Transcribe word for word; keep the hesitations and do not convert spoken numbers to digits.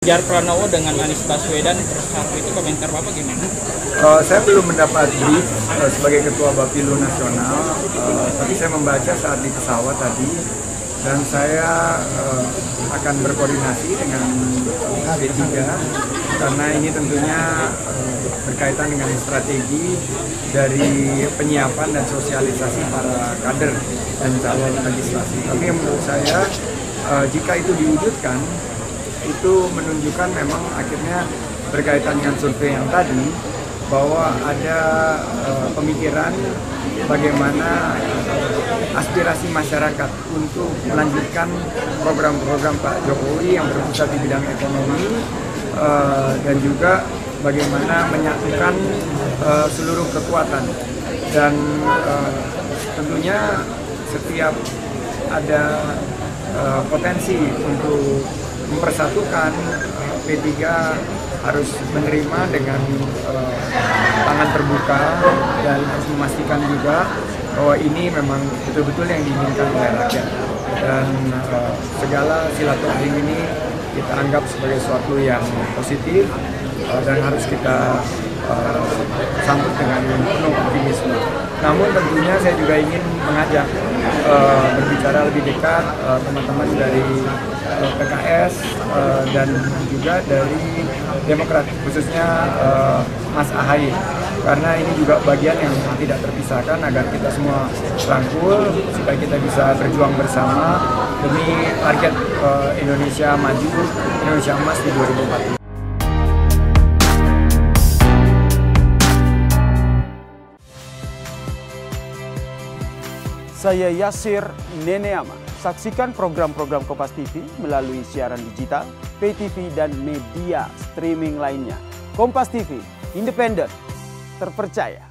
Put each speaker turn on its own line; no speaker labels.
Ganjar Pranowo dengan Anies Baswedan bersatu itu komentar Bapak gimana?
Uh, saya belum mendapat brief uh, sebagai Ketua Bapilu Nasional, uh, tapi saya membaca saat di pesawat tadi, dan saya uh, akan berkoordinasi dengan P tiga karena ini tentunya uh, berkaitan dengan strategi dari penyiapan dan sosialisasi para kader dan calon legislasi. Tapi menurut saya uh, jika itu diwujudkan, itu menunjukkan memang akhirnya berkaitan dengan survei yang tadi, bahwa ada uh, pemikiran bagaimana aspirasi masyarakat untuk melanjutkan program-program Pak Jokowi yang berpusat di bidang ekonomi, uh, dan juga bagaimana menyatukan uh, seluruh kekuatan. Dan uh, tentunya setiap ada uh, potensi untuk mempersatukan, uh, P tiga harus menerima dengan uh, tangan terbuka dan harus memastikan juga bahwa ini memang betul-betul yang diinginkan oleh rakyat, dan uh, segala silaturahim ini kita anggap sebagai sesuatu yang positif uh, dan harus kita uh, sambut dengan penuh optimisme. Namun tentunya saya juga ingin mengajak uh, berbicara lebih dekat teman-teman uh, dari uh, P K S uh, dan juga dari Demokrat, khususnya uh, Mas Ahaye, karena ini juga bagian yang tidak terpisahkan agar kita semua rangkul supaya kita bisa berjuang bersama demi target uh, Indonesia maju, Indonesia emas di dua ribu empat puluh.
Saya Yasir Neneama. Saksikan program-program Kompas T V melalui siaran digital, pay T V, dan media streaming lainnya. Kompas T V, independen, terpercaya.